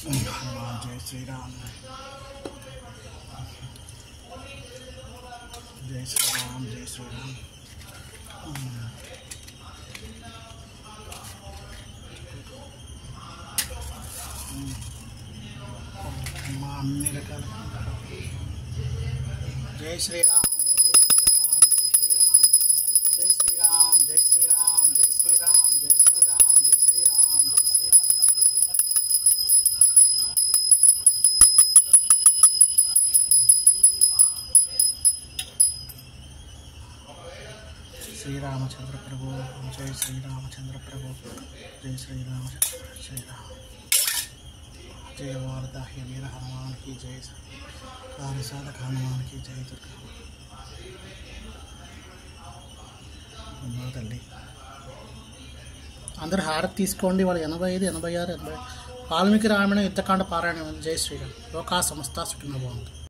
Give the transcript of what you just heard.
जय श्री राम जय श्री राम जय श्री राम। అన్ని రకాల జై శ్రీరామ్ జై శ్రీరామ్ జై శ్రీరామ్ జై శ్రీరామ్ జై శ్రీరామ్ జై శ్రీరామ్ జై శ్రీరామ్ శ్రీరామచంద్ర ప్రభు జై శ్రీరామచంద్ర ప్రభు జై శ్రీరామచంద్ర శ్రీరామ్ जय वारदाह्य वीर हनुमान की जय कार्य साधक हनुमान की जय दुर्गा తల్లి అందరు హారతి తీసుకోండి। వాళ్ళు 85, 86, 80 వాల్మీకి రామాయణ యుద్ధకాండ పారాయణం। జై శ్రీరామ్। లోకా సమస్త సుఖినో భవంతు।